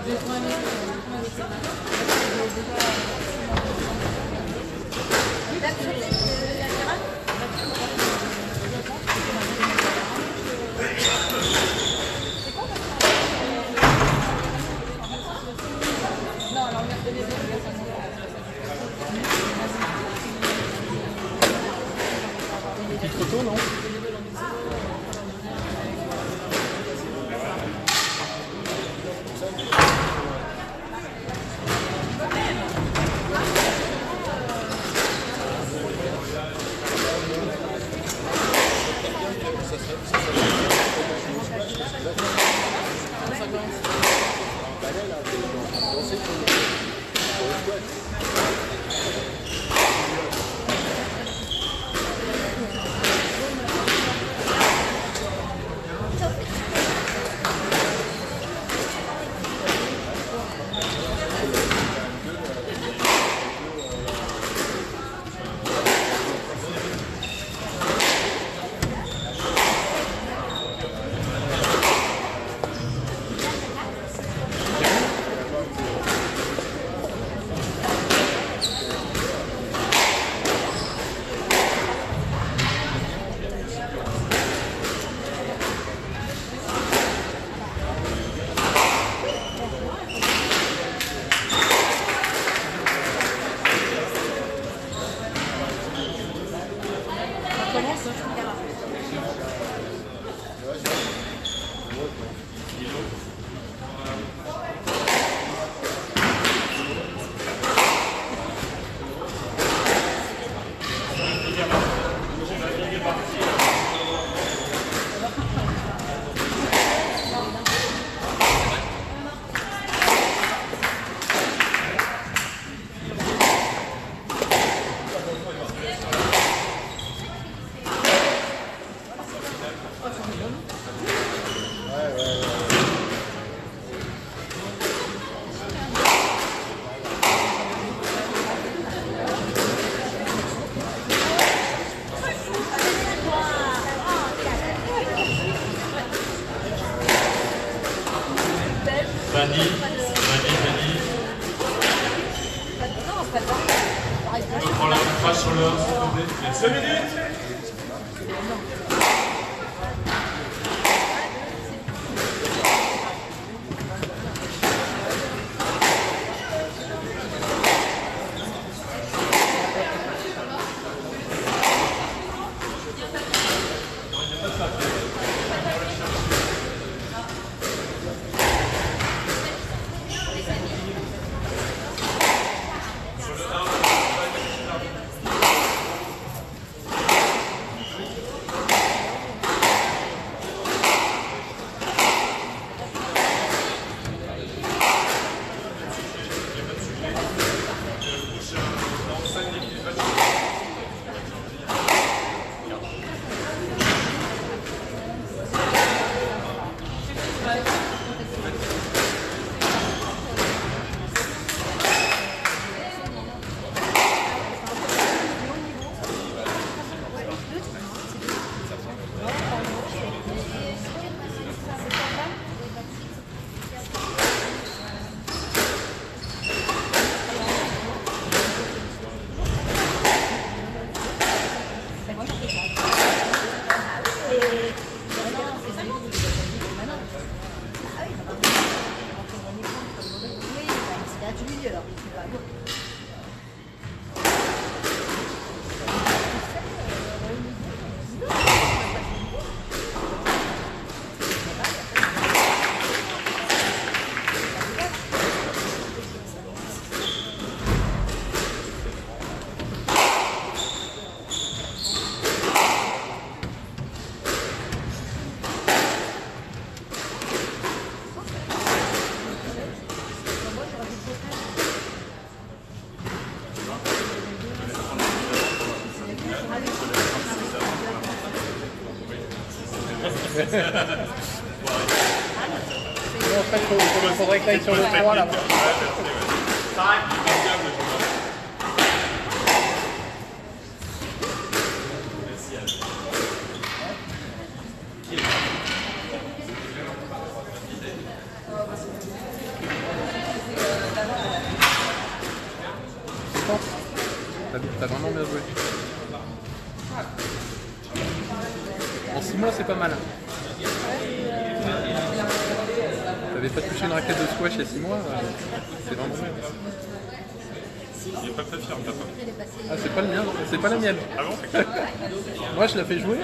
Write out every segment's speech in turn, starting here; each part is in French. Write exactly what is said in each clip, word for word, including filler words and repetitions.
Petite photo, non? Vanille, vanille, vanille. Je prends la crache sur le s'il vous plaît. deux minutes. En fait, il faudrait que tu ailles sur le trois là-bas. t'as vraiment bien joué. En six mois, c'est pas mal. T'avais pas touché une raquette de squash il y a six mois, euh, c'est vraiment bien. Il est pas très fier, papa. Ah, c'est pas le mien, c'est pas la mienne. Ah bon? Moi, je la fais jouer.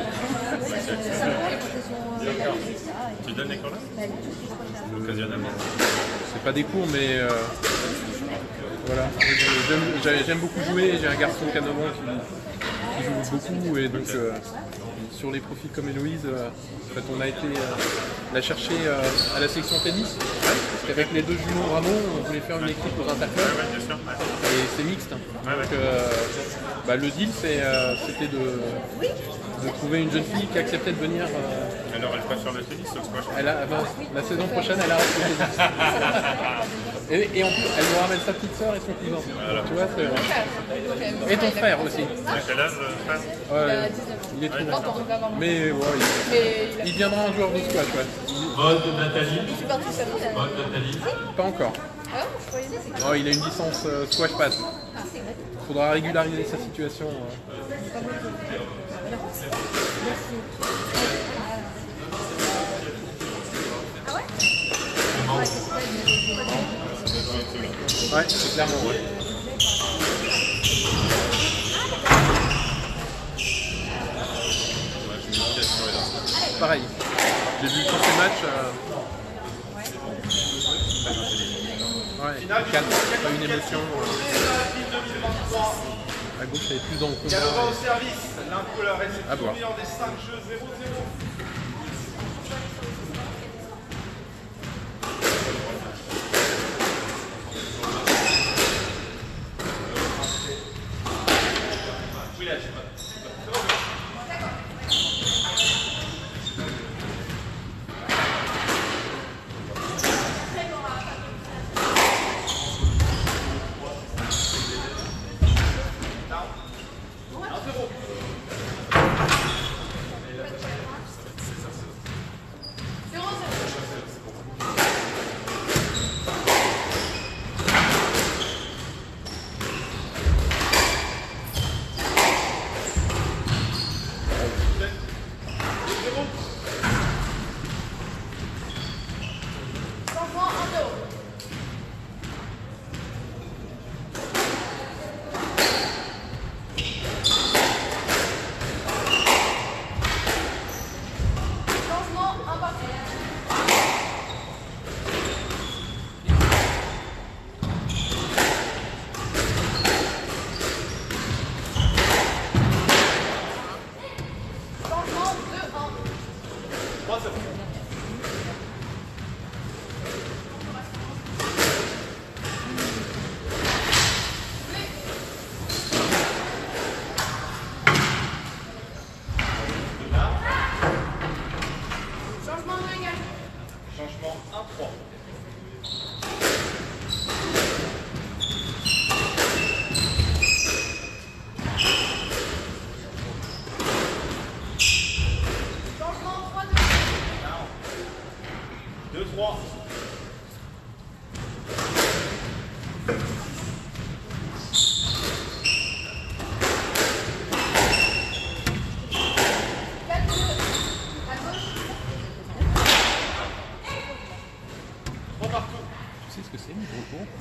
Tu donnes les cours là? Occasionnellement. C'est pas des cours, mais euh, voilà. J'aime beaucoup jouer. J'ai un garçon canovant qui, qui joue beaucoup, et donc euh, sur les profils comme Héloïse, euh, en fait, on a été euh, la chercher euh, à la section tennis, parce qu'avec les deux jumeaux Rameau, on voulait faire une équipe aux interclubs, Ouais, ouais, bien sûr. et c'est mixte. Ouais, ouais. Donc euh, bah, le deal, c'est, euh, c'était de, de trouver une jeune fille qui acceptait de venir. Euh, Alors, elle passe sur le tennis ou le squash? elle a, bah, la saison prochaine, elle arrête le tennis. Et, et en plus, elle nous ramène sa petite sœur et son cousin. Voilà. Tu vois, c'est... Et ton frère aussi. À quel âge, frère? Ouais, il est trop bon. Mais ouais, il, il viendra un joueur de squash, ouais. Vote de Nathalie. Je suis partie ça. Vote de Nathalie. Pas encore. Ah, je croyais que c'était. Oh, il a une licence euh, squash pass. Faudra régulariser sa situation. euh. Ouais, c'est clairement ouais. Pareil. J'ai vu tous ces matchs. Euh... Ouais, calme, pas une émotion. Euh... À gauche, il y avait plus dans le combat. Galopin au service, l'impo la À voir. réception des cinq jeux zéro zéro. Changement un trois. deux trois. Tu sais ce que c'est, une gros cours?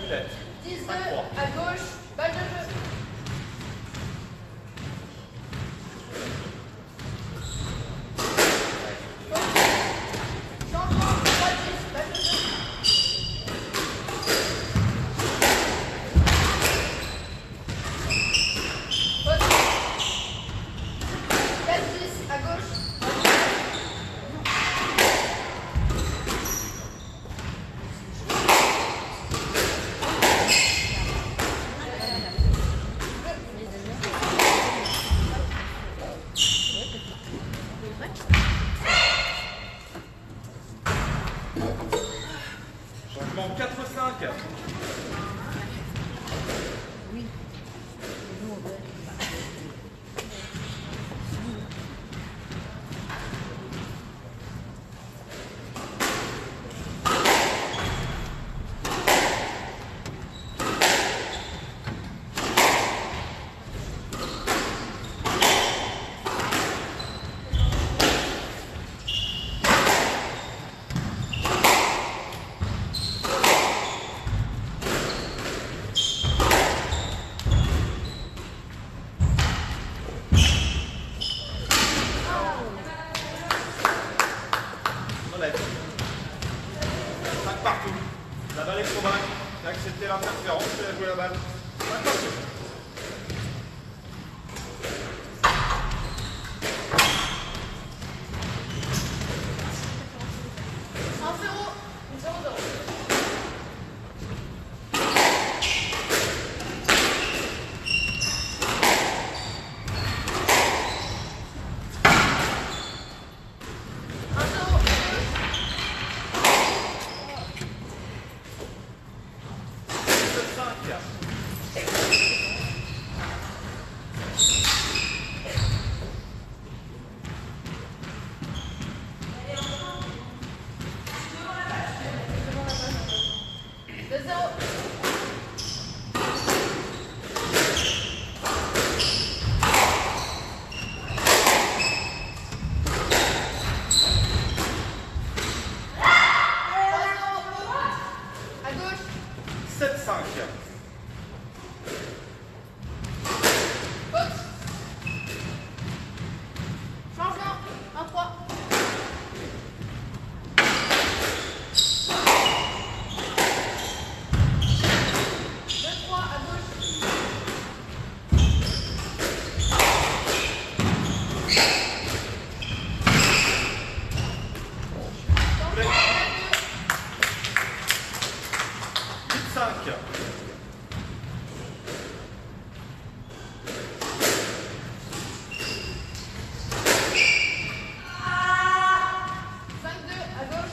roulette. dix-deux cinq trois. à gauche, balle de jeu. Changement, trois dix, balle de jeu. Faute. quatre dix à gauche. Changement quatre cinq. cinq partout. La balle est trop balle. T'as accepté l'interférence, tu as joué la balle. cinq partout. un zéro, zéro zéro. deux zéro. À gauche. sept cinq. Faute. Changement. un trois. deux trois à gauche. huit cinq. cinq deux à gauche.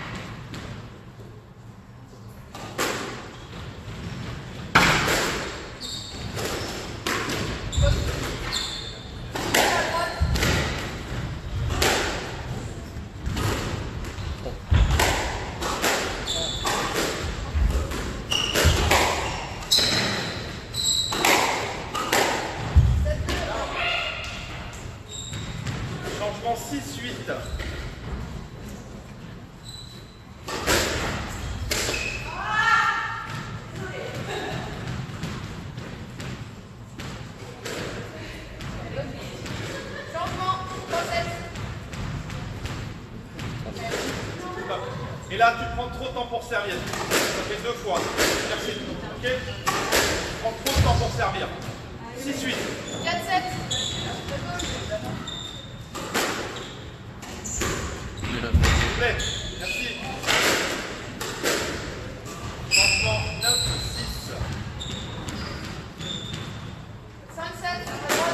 Faute. À droite. sept deux. Changement six huit. Changement. trois sept. Et là, tu prends trop de temps pour servir. Ça fait deux fois. Merci. Ok? Tu prends trop de temps pour servir. six huit. quatre sept. De gauche. Il y en a- S'il vous plaît. Merci. Changement neuf six. cinq sept à droite.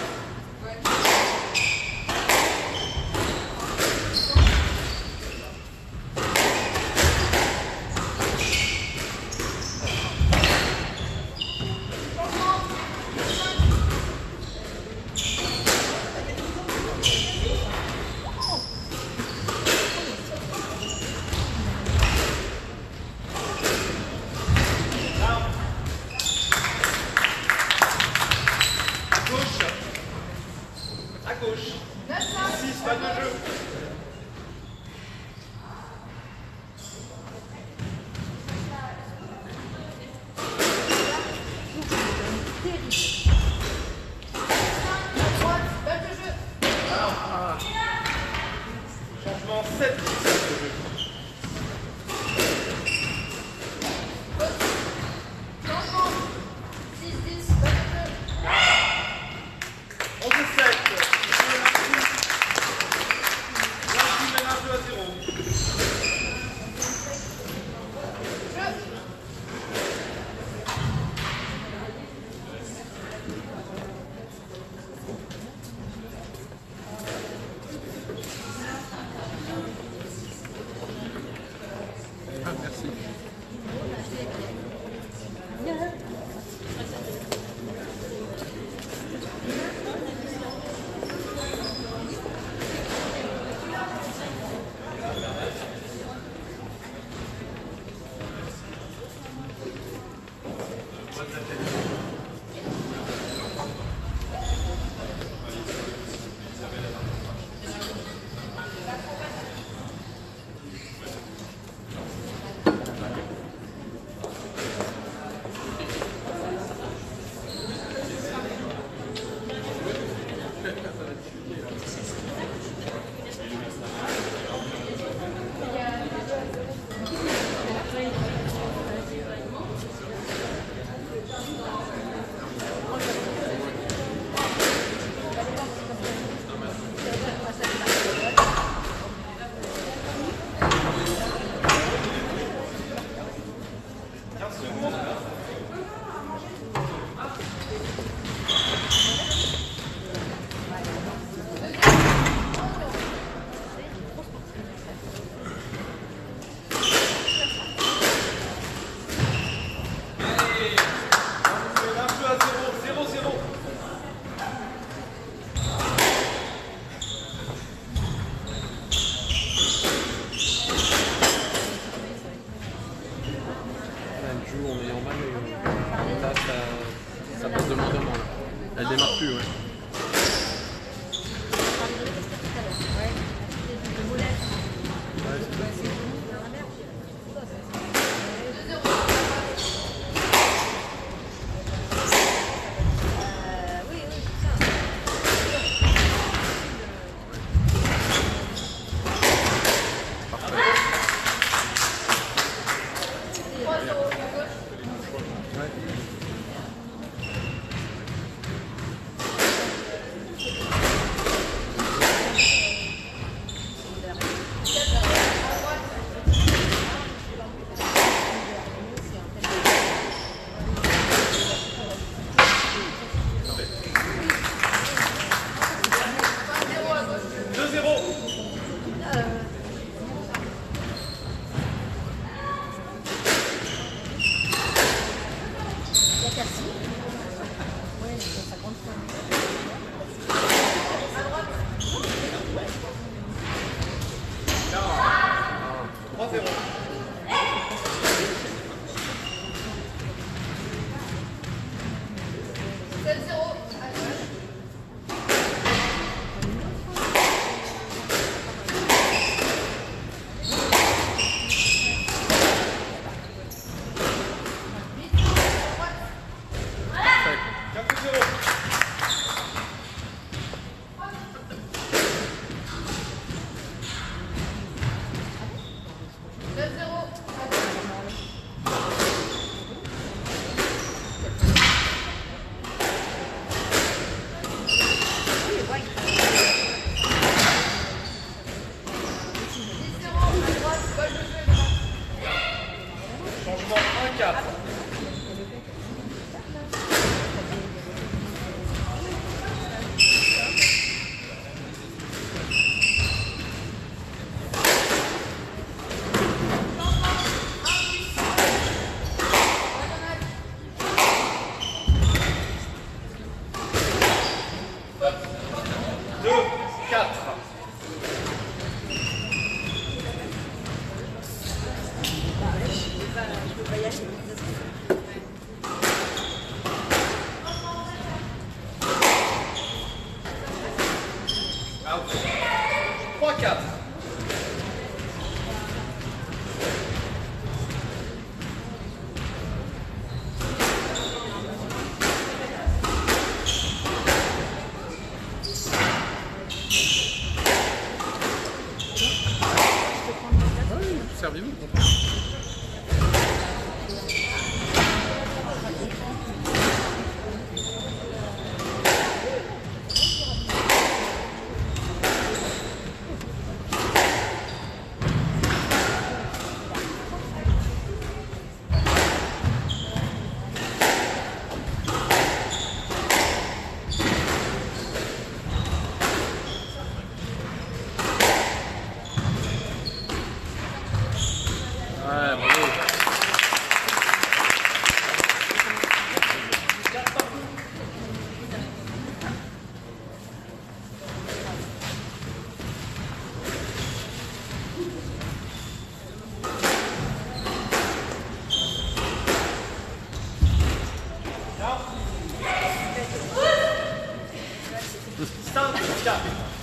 Changement. cinq. À droite, balle de jeu. Changement sept dix. Changement six dix, balle de jeu. onze sept. Lundi mène un jeu à zéro. Ah, merci. Elle joue en ayant mal et là ça, ça passe demandement là. Elle démarre plus, ouais. deux zéro. trois zéro. sept zéro, à gauche. quatre zéro. neuf zéro, à gauche. dix zéro, à droite, balle de jeu. Changement un quatre. deux quatre. Je peux pas y aller. quatre.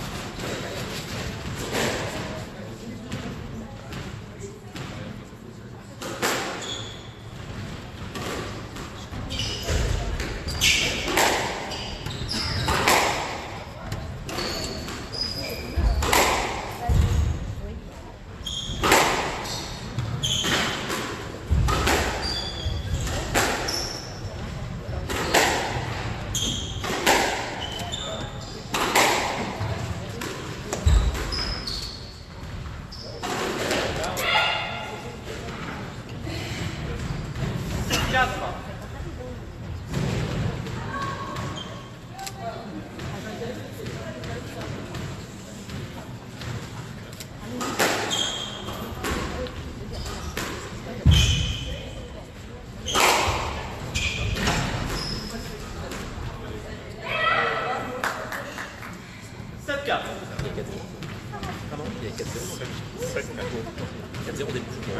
quatre zéro début.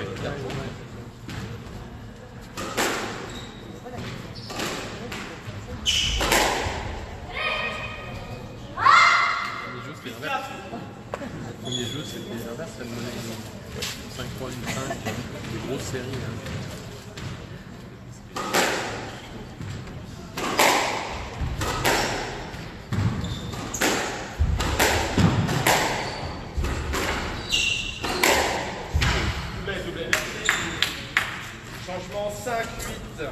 Le premier jeu c'était l'inverse, elle menait cinq trois, une cinq, des grosses séries. Hein. Changement cinq huit.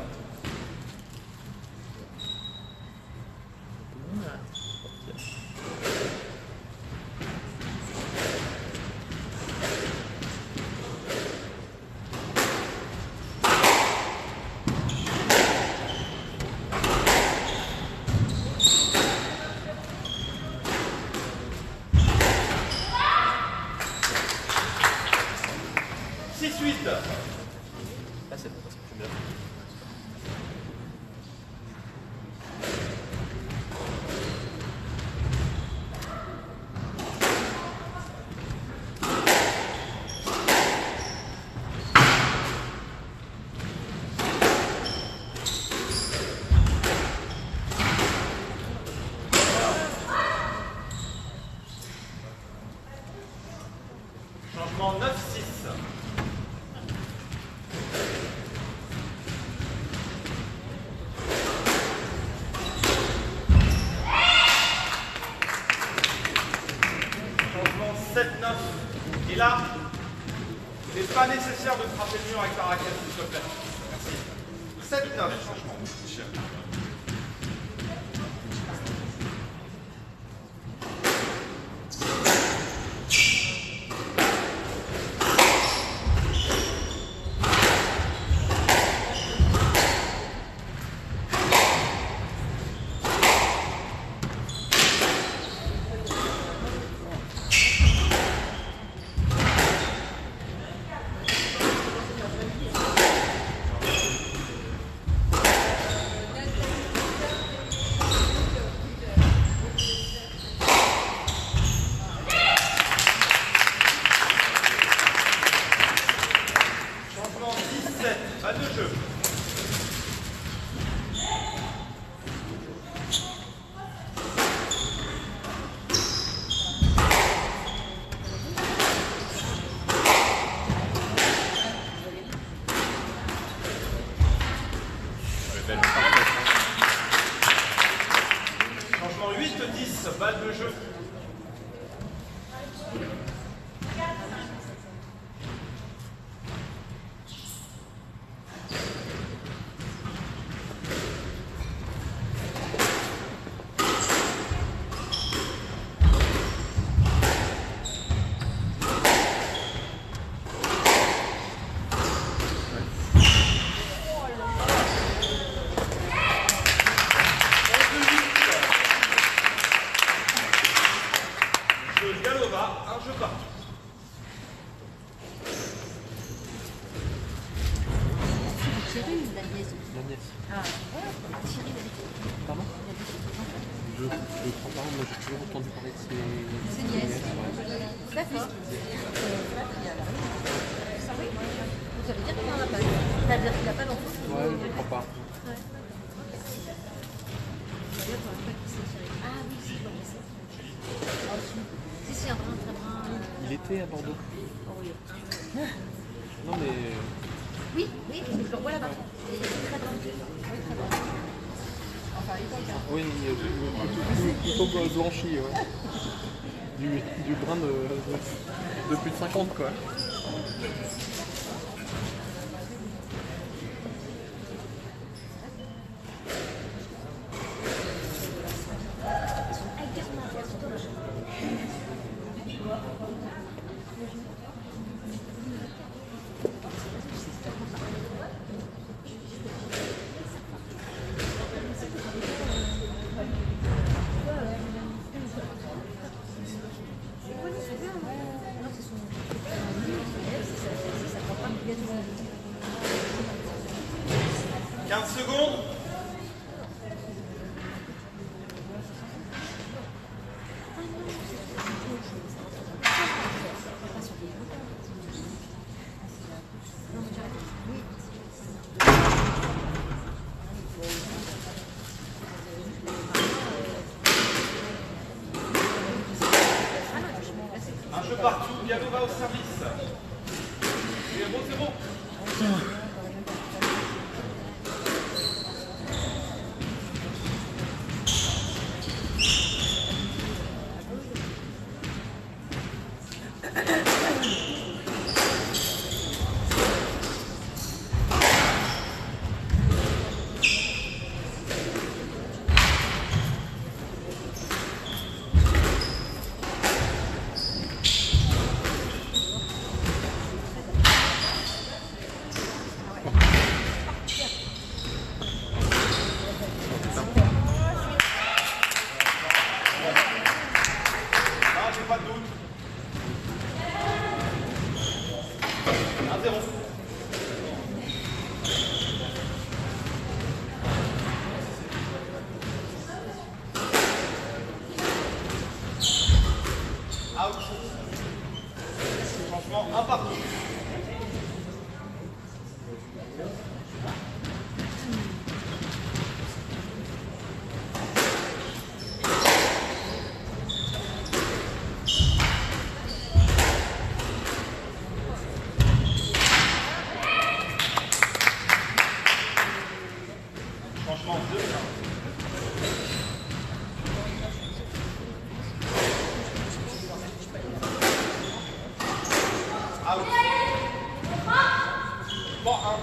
six huit. Ah, c'est bon, c'est bien. Changement neuf six. sept neuf. Et là, il n'est pas nécessaire de frapper le mur avec ta raquette, s'il te plaît. Merci. sept neuf. Pas de jeu. Changement huit dix, balle de jeu. Galova, un jeu partout. Thierry ou la nièce? La nièce. Ah, ouais, Thierry, il a dit. Pardon? Il a dit que c'était Je ne crois pas, moi j'ai toujours entendu parler de ses, c'est nièce. D'accord. Ça oui. Ça veut dire qu'il n'en a pas. Ça veut dire qu'il n'a pas d'enfant. Ouais, je ne crois pas. Ouais. Ça veut dire qu'on n'a pas qui c'est Thierry. Ah oui, c'est bon. fait à Bordeaux. Non mais... Oui, oui, je le revois là-bas. Il est très bon. Oui, très bon. Enfin, il est Oui, plutôt blanchi, ouais. Du, du brin de, de, de plus de cinquante, quoi. quinze secondes. Un jeu partout, Gallo va au service. C'est bon, c'est bon. Pas de doute. un zéro. Out. Changement un partout. Franchement, deux. Out. trois un.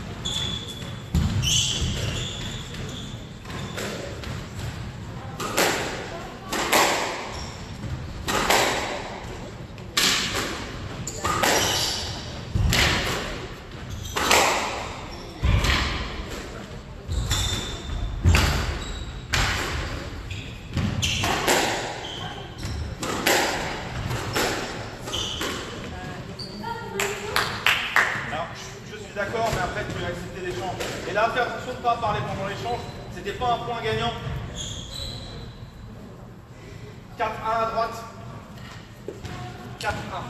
D'accord, mais après tu vas accepter l'échange. Et là, fais attention de ne pas parler pendant l'échange. C'était pas un point gagnant. quatre un à droite. quatre un.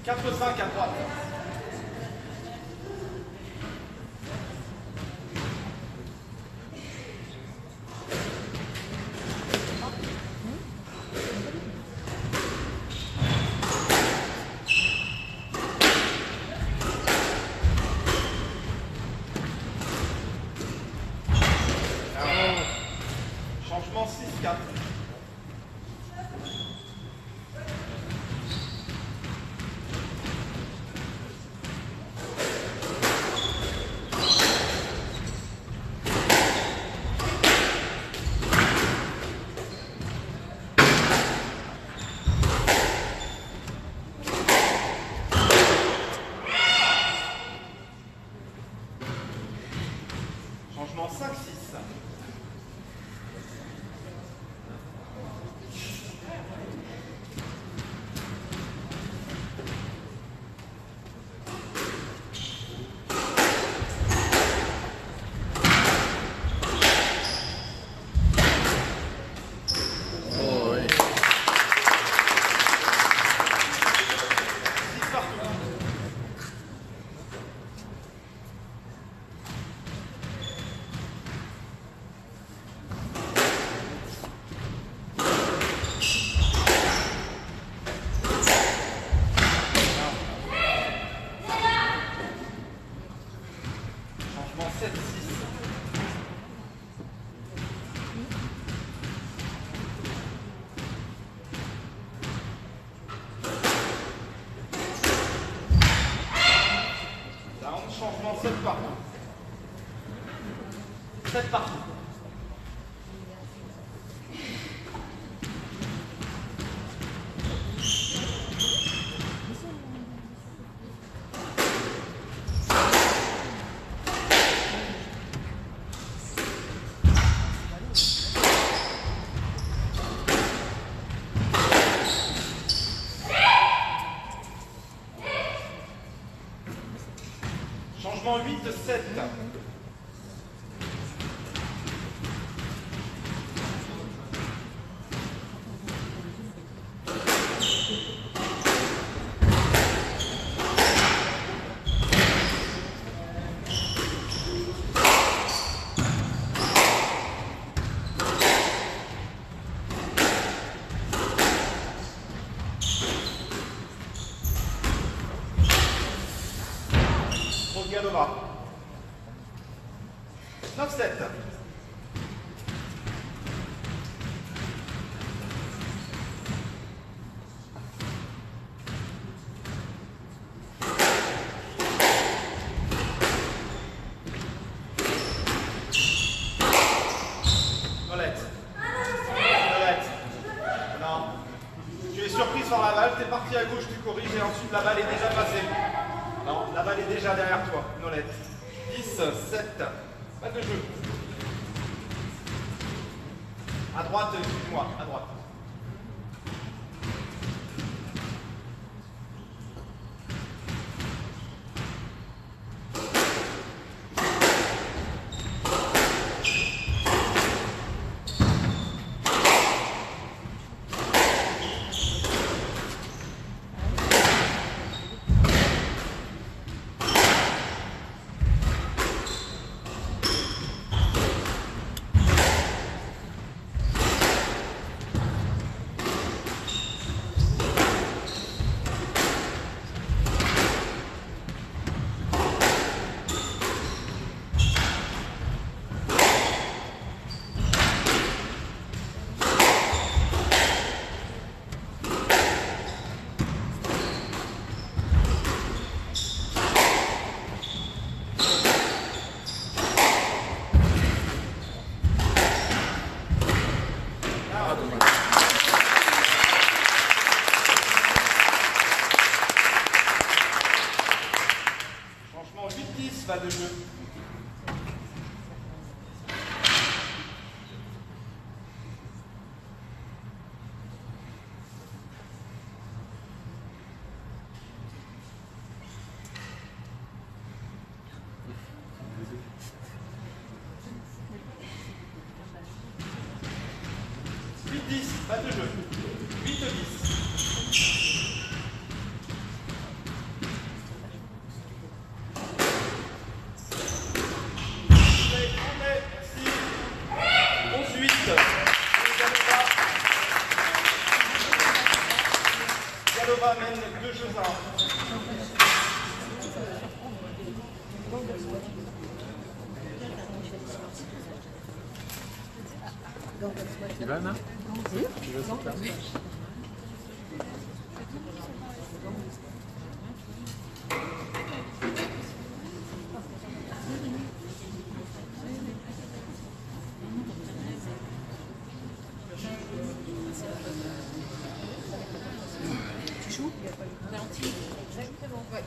quatre cinq à droite. Changement six quatre. Changement cinq six. Oh, ouais. six partout. Changement sept six. Down, changement sept partout. sept partout. Changement huit sept. Galova. neuf sept. Nolette. Nolette. Non. Tu es surprise par la balle, tu es parti à gauche, tu corriges et ensuite la balle est déjà passée. Non, la balle est déjà derrière toi, Nolette. dix sept. Pas de jeu. À droite, excuse-moi, à droite. Pas de jeu. huit dix, pas de jeu. huit dix. ça. Ivan, tu veux ça? Tu joues? Ralenti. Exactement. Ouais.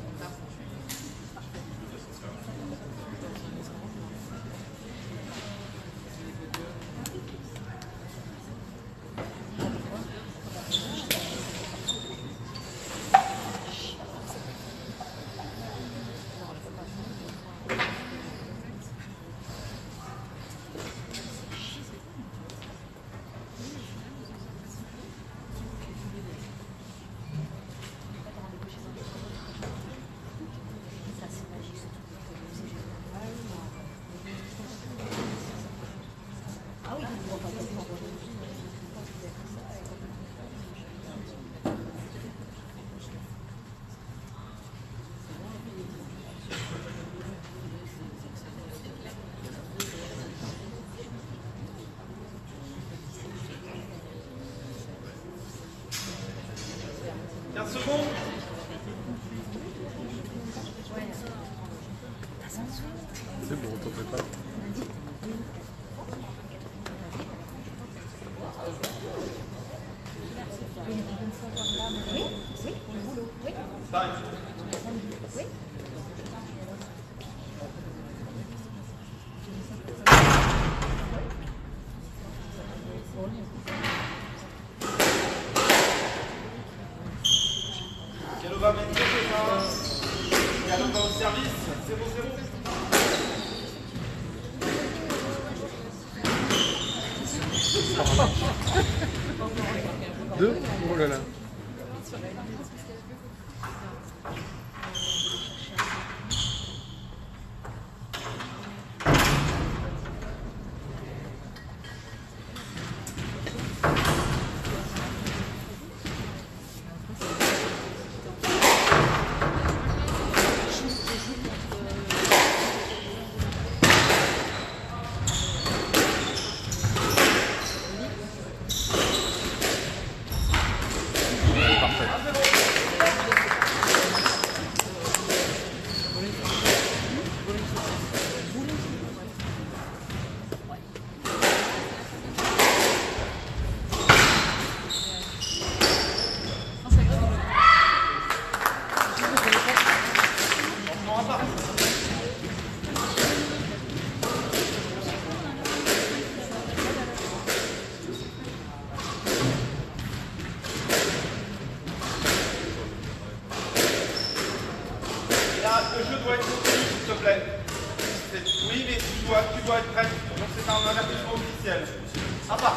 quinze secondes. C'est bon, t'en fais pas. Oui, oui, pour le boulot. Oui. Time. Oui. Gallo va mettre les mains. Gallo va au service. zéro zéro. Deux? Oh là là. Le jeu doit être continu, s'il te plaît. Oui, mais tu dois, tu dois être prêt. Donc c'est un avertissement officiel. À part.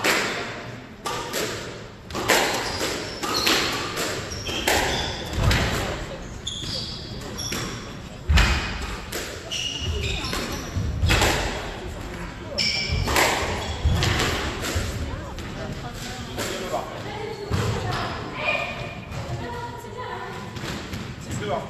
Dehors.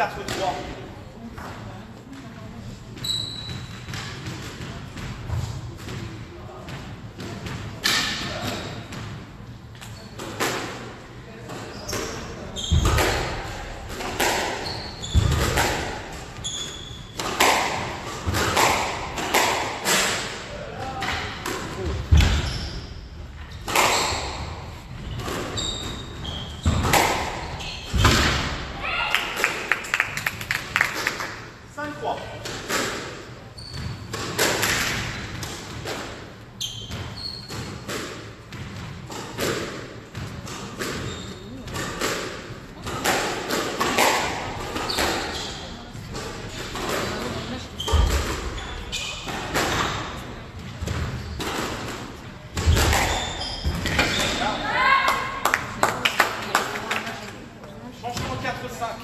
quatre trois. cinq trois. Changement quatre cinq.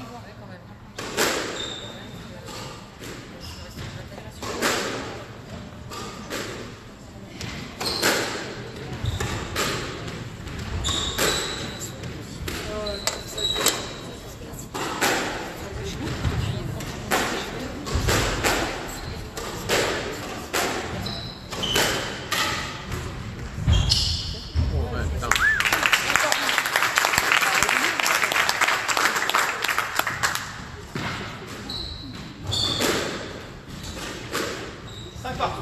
Oh, ouais, putain. cinq partout.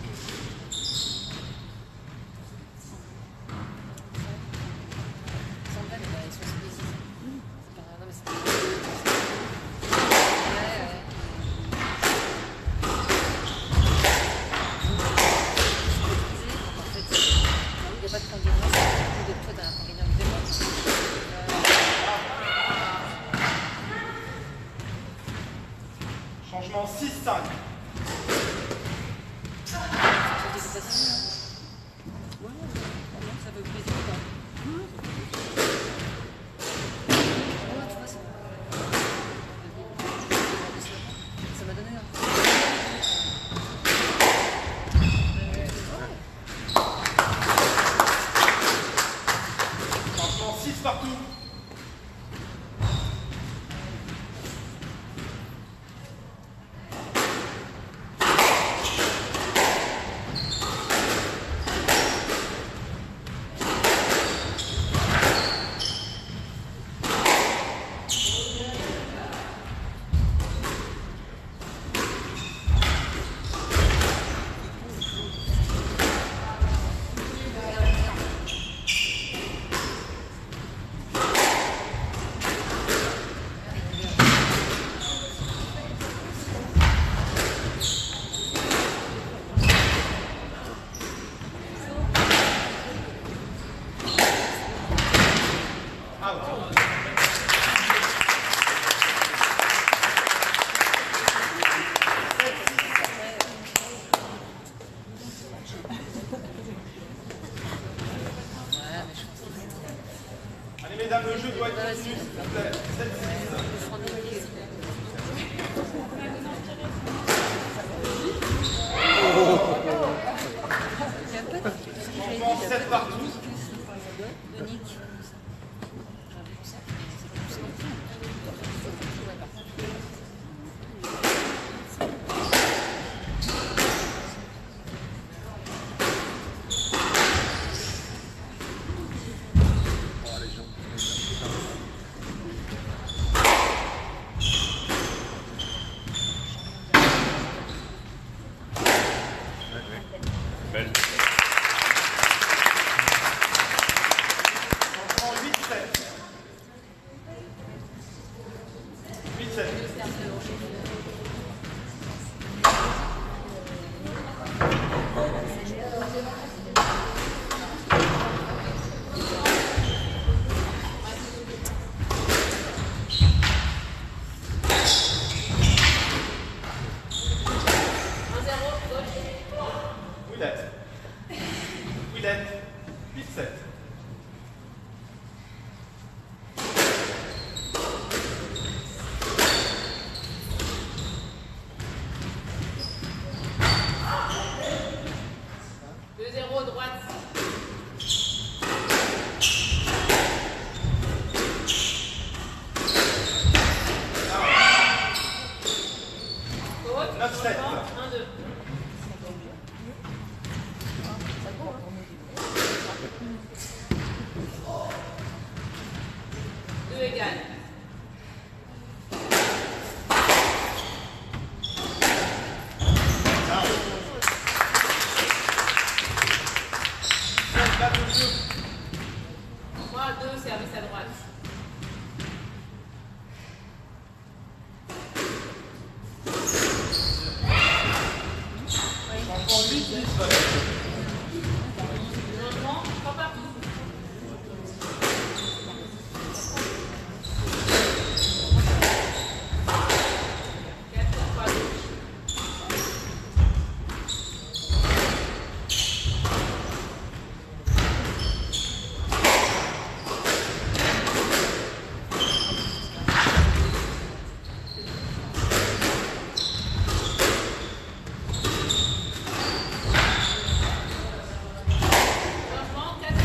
Changement six cinq. Ça m'a donné un Changement six partout. Allez mesdames, le jeu doit être continu, s'il vous plaît. sept six. Changement sept partout. deux. deux égales. trois à deux, service à droite. Changement, trois partout. quatre, trois, gauche. Changement, quatre.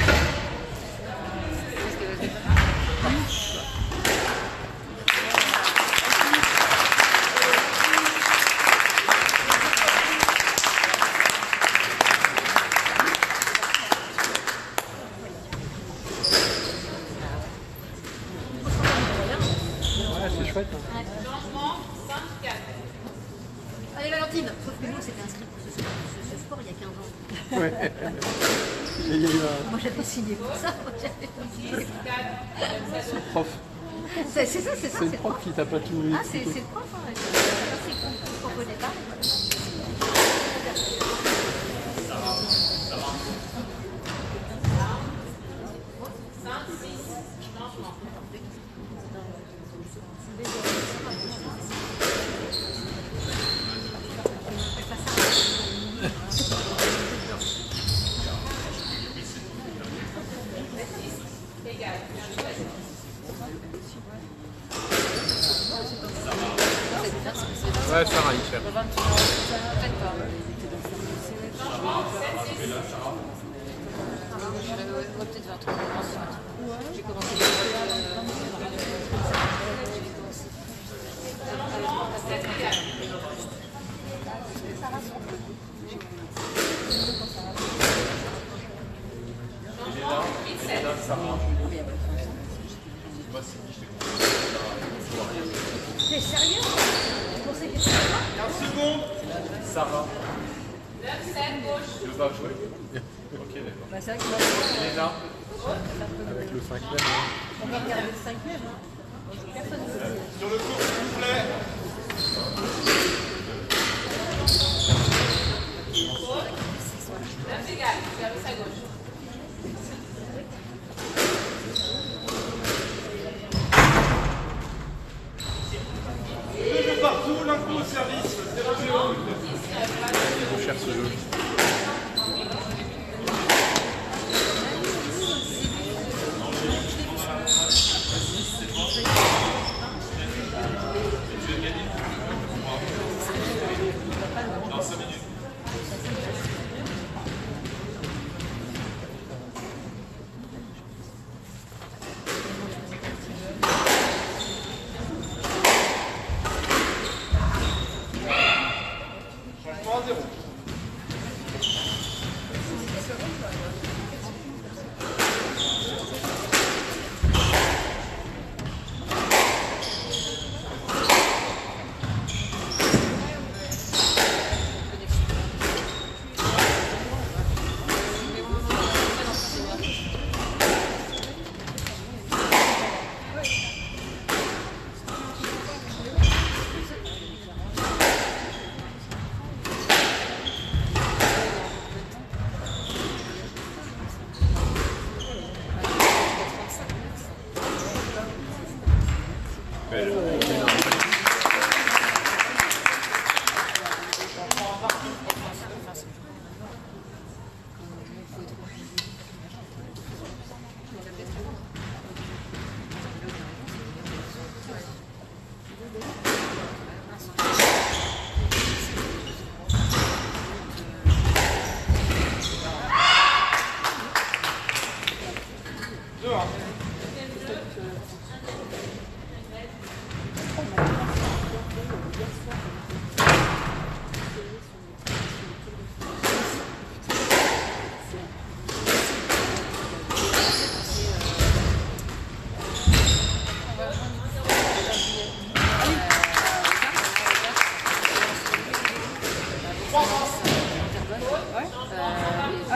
Ouais, c'est chouette. Hein. Changement, cinq, quatre. Allez Valentine. Sauf que nous, on s'était inscrit pour ce, ce, ce sport il y a quinze ans. Ouais. Il y a eu un Moi, j'avais signé pour ça. Moi, j'avais pas signé. six, quatre, service à gauche. prof. C'est c'est ça, c'est ça. C'est le c'est prof qui t'a pas tout Ah, c'est expliqué. c'est le prof. Hein. Je sais pas si on ne comprenait pas. cinq, six, changement. Égal. Ouais, Sarah, il cherche. Changement, sept, six. Peut-être vers trois. J'ai commencé Changement, sept égales. Changement, huit, sept. T'es sérieux? Tu pensais que c'était ça? quinze secondes. Sarah, neuf, sept, gauche. tu veux pas jouer? Ok, d'accord. Bah, c'est vrai qu'il va Il est là. Avec le cinq mètres. on va regarder le cinquième. Hein. Personne ne veut dire. Sur le cours, s'il vous plaît. neuf égales. Service à gauche. Deux jeux partout, l'un coup au service. zéro zéro. On cherche ce jeu. Dans cinq minutes. Changement à zéro.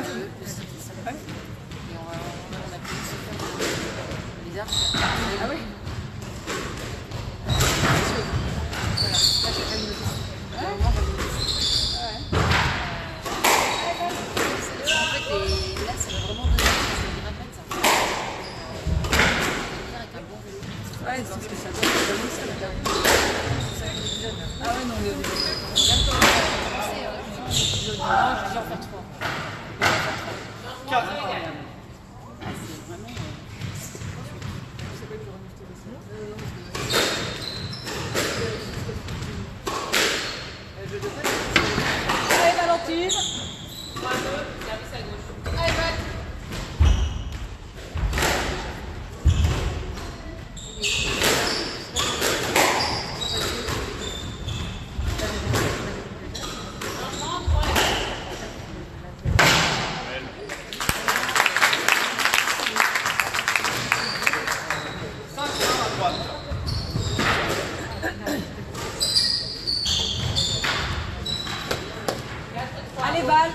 Ah, le, le site, ça va. Et on, va, on, on a pu se faire les arbres. Ah oui. Voilà, là j'ai pas eu noté. À un moment, j'avais noté. En fait, les, là, ça va vraiment donner, ça va bien mettre ça. Avec un bon vélo. Ouais, c'est ce que ça donne, ça donne ça, là. C'est ça avec les jeunes. Ah ouais, non, le vélo. Regarde comment ça a commencé, euh, je dis, non, je vais en faire trois. quatre. Ah, c'est vraiment... Allez, Valentine. trois deux, service à gauche. Allez, Val. Changement, trois et cinq à droite. Allez, Val.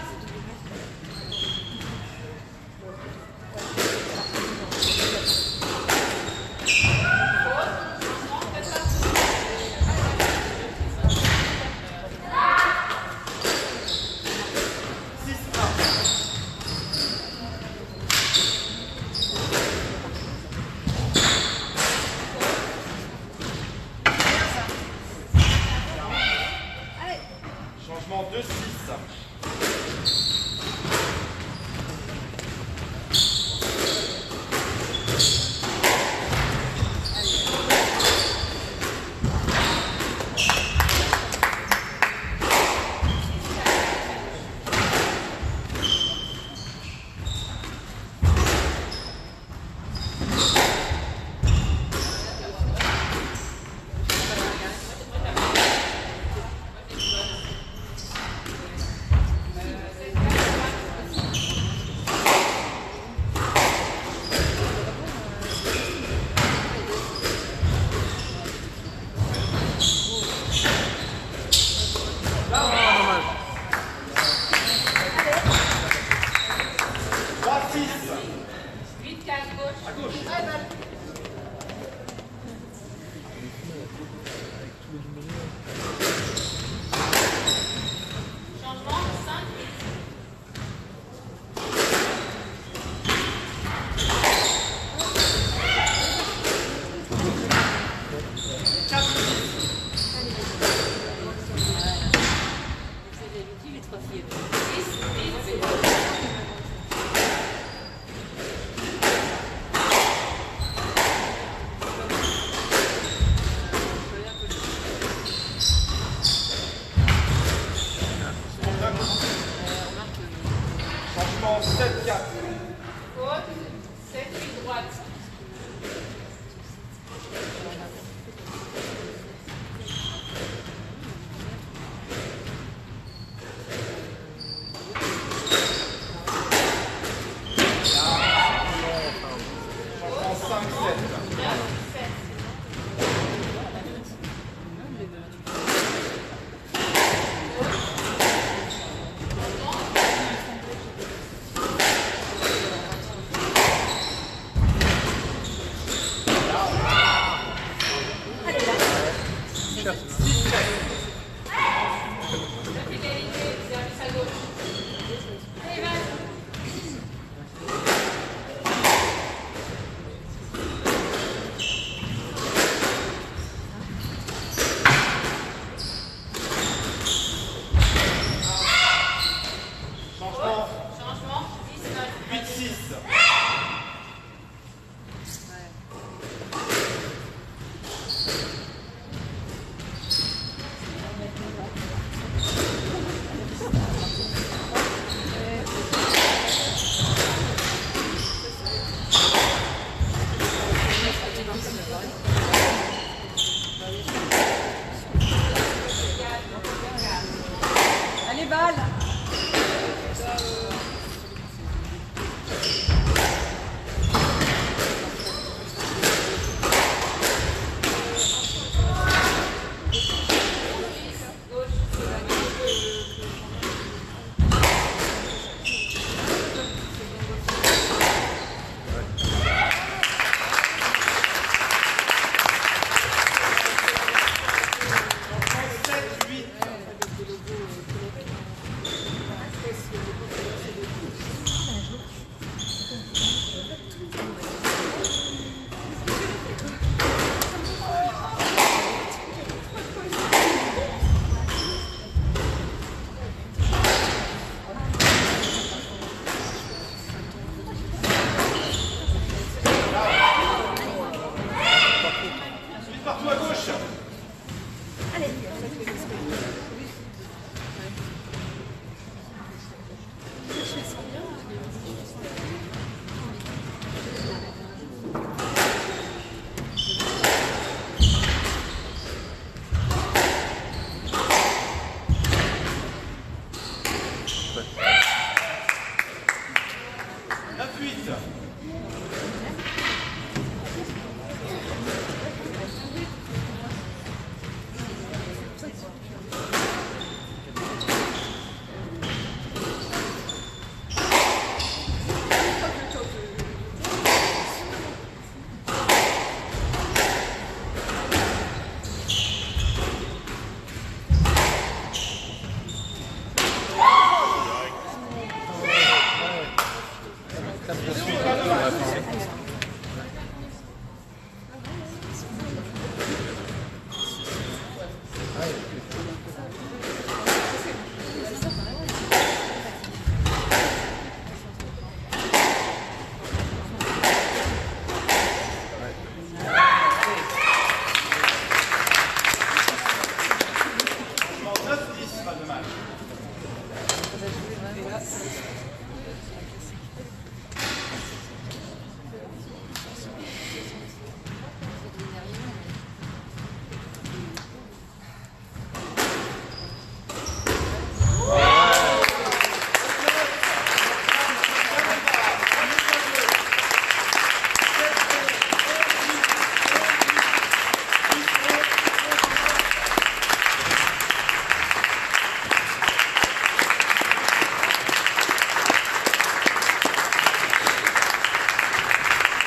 Changement deux six. trois six. huit quinze gauche. À gauche. Allez, Val. Changement, cinq huit. J'ai l'outil, les trois filles. dix dix. Changement sept quatre. Faute, sept huit droite. Changement cinq sept. Égalité, service à gauche. Allez, Val. Changement Changement, dix neuf. huit six. Allez, Val.